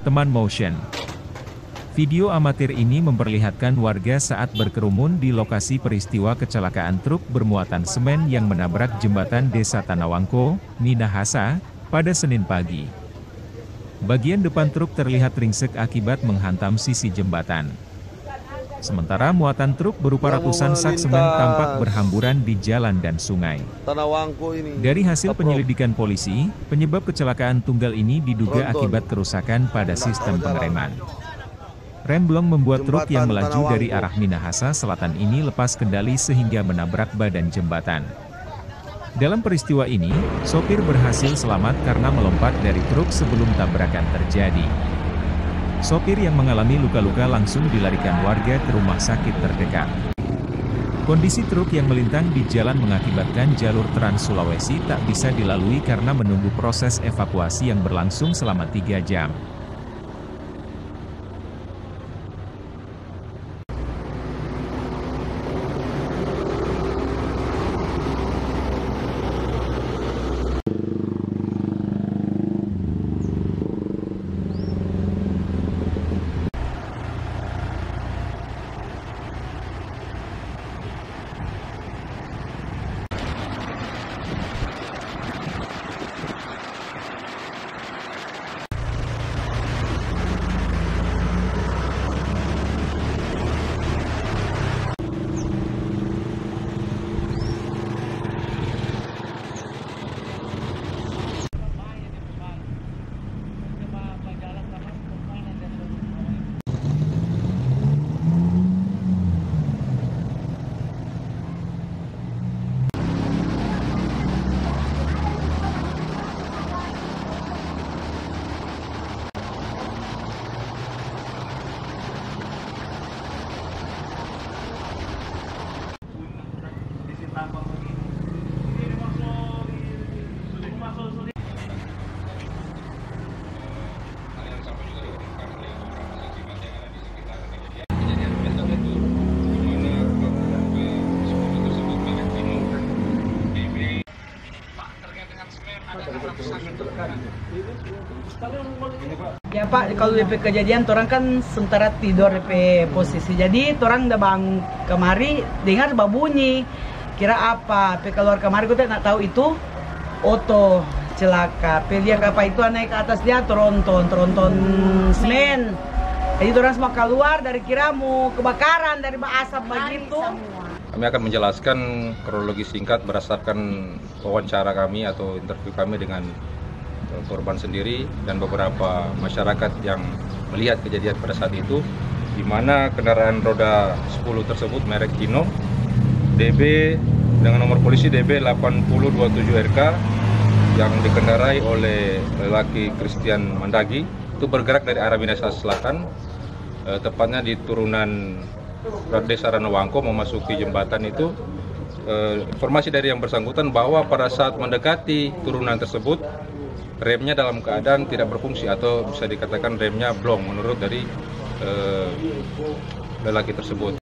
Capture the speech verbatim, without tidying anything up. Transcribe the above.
teman motion. Video amatir ini memperlihatkan warga saat berkerumun di lokasi peristiwa kecelakaan truk bermuatan semen yang menabrak jembatan Desa Tanawangko, Minahasa, pada Senin pagi. Bagian depan truk terlihat ringsek akibat menghantam sisi jembatan. Sementara muatan truk berupa ratusan sak semen tampak berhamburan di jalan dan sungai. Dari hasil penyelidikan polisi, penyebab kecelakaan tunggal ini diduga akibat kerusakan pada sistem pengereman. Rem blong membuat truk yang melaju dari arah Minahasa Selatan ini lepas kendali sehingga menabrak badan jembatan. Dalam peristiwa ini, sopir berhasil selamat karena melompat dari truk sebelum tabrakan terjadi. Sopir yang mengalami luka-luka langsung dilarikan warga ke rumah sakit terdekat. Kondisi truk yang melintang di jalan mengakibatkan jalur Trans Sulawesi tak bisa dilalui karena menunggu proses evakuasi yang berlangsung selama tiga jam. Ya Pak, kalau D P kejadian, orang kan sementara tidur D P posisi. Jadi orang udah bangun kemari, dengar babunyi. Kira apa? P keluar kemari, gue tak tahu itu oto celaka. P lihat apa itu naik ke atas dia, tronton, tronton semen. Jadi orang semua keluar dari kira mau kebakaran, dari asap begitu. Kami akan menjelaskan kronologi singkat berdasarkan wawancara kami atau interview kami dengan korban sendiri dan beberapa masyarakat yang melihat kejadian pada saat itu, di mana kendaraan roda sepuluh tersebut merek Kino D B dengan nomor polisi D B delapan nol dua tujuh R K yang dikendarai oleh lelaki Christian Mandagi itu bergerak dari arah Minahasa Selatan, eh, tepatnya di turunan Desa Tanawangko memasuki jembatan itu. Eh, informasi dari yang bersangkutan bahwa pada saat mendekati turunan tersebut remnya dalam keadaan tidak berfungsi atau bisa dikatakan remnya blong menurut dari eh, lelaki tersebut.